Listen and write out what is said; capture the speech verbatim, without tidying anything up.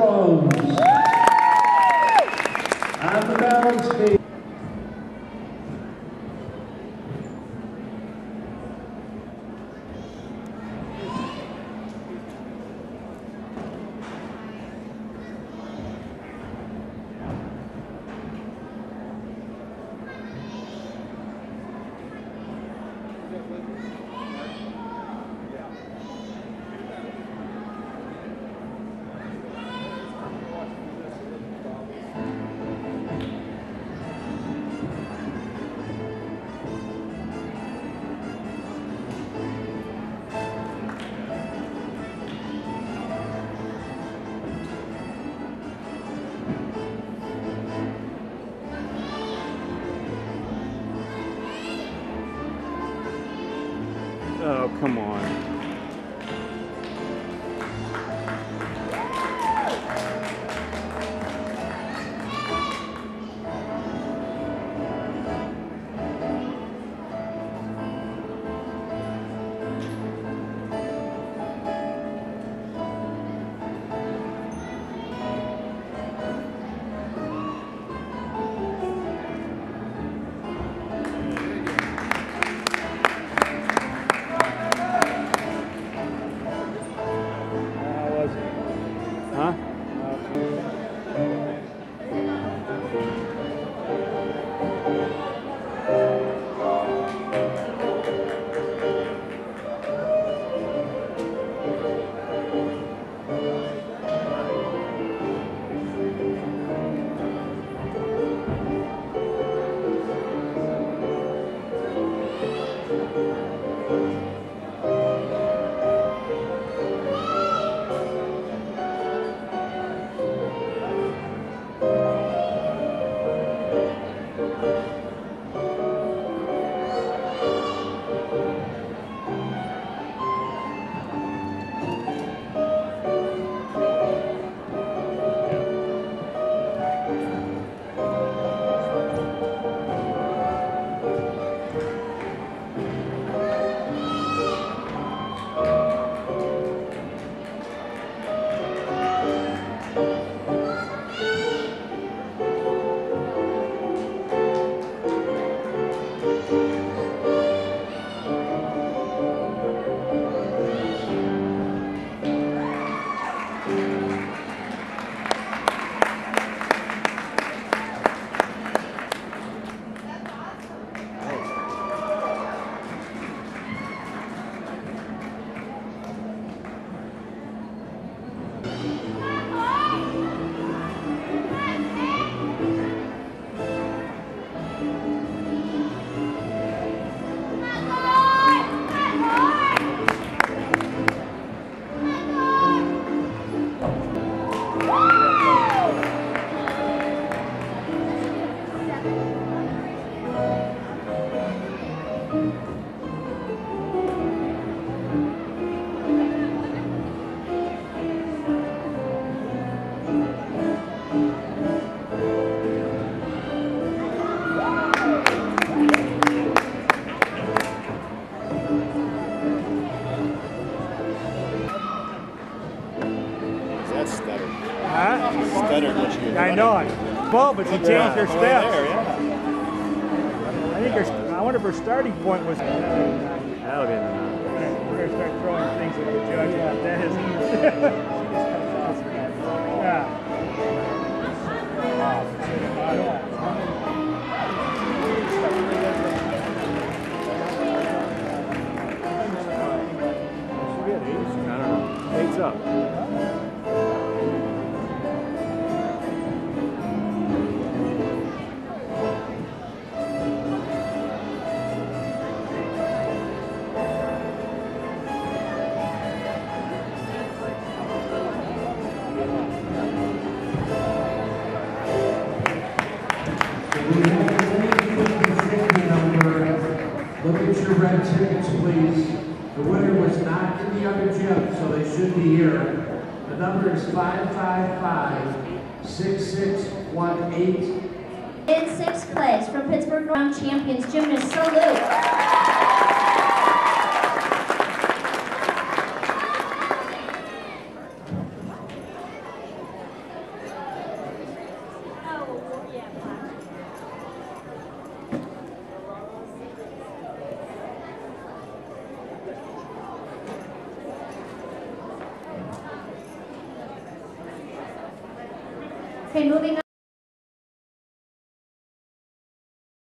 throws. On the balance beam. Oh, come on. Huh? Huh? Stuttered what you were I know it. Well, but she changed Yeah, her way steps. there, yeah. I think her, I wonder if her starting point was. That'll be in the mouth. We're going to start throwing things at the judge. Yeah. That is. Yeah. I don't know. Eight's up. Look at your red tickets, please. The winner was not in the other gym, so they should be here. The number is five five five, six six one eight. In sixth place from Pittsburgh North Champions Gymnast Salute. Okay, moving on.